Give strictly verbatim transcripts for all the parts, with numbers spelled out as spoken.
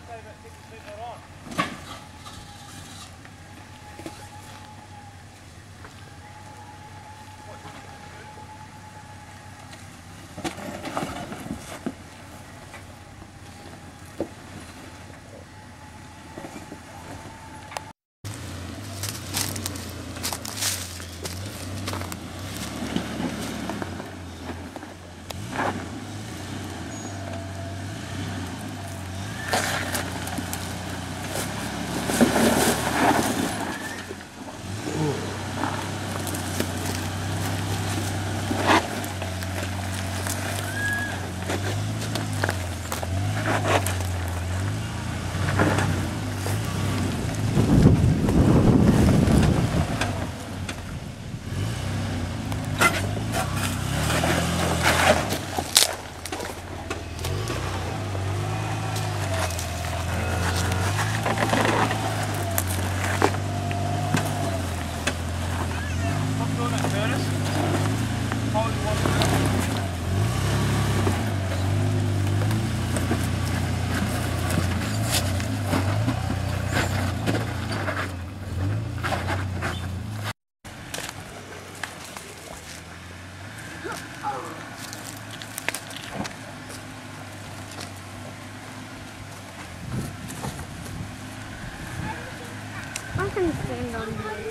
I can stand on here.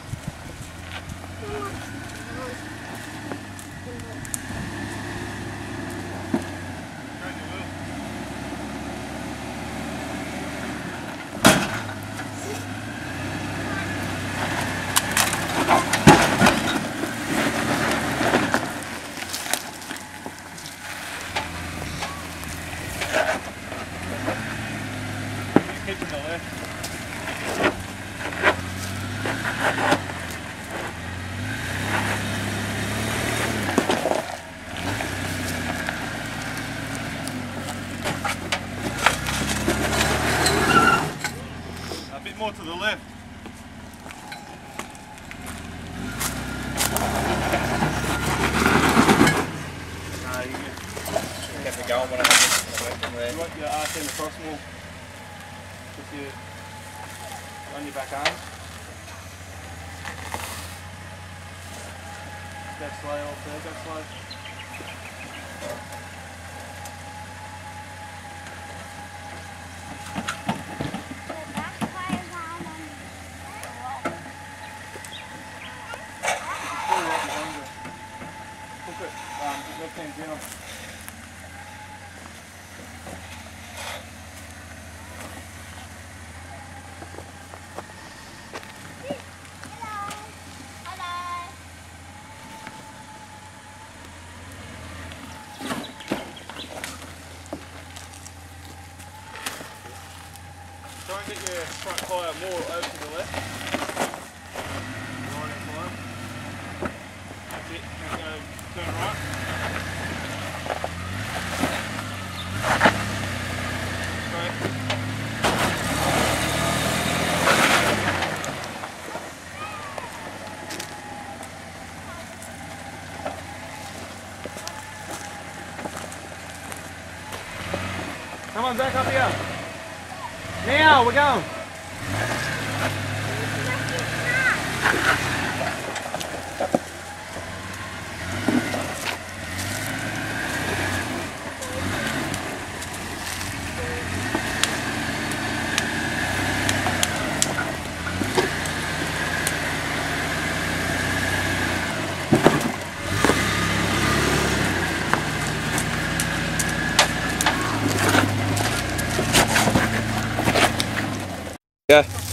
More to the left. No, you kept it going when I went from there. You want your arse in the cross wall with your on your back arm. Go slow, old there, go slow. Left hand down. Try and get your front tyre more over to the left. Right hand tyre. That's it. Now go turn right. Come on, back up here. Now, we're going. Yeah.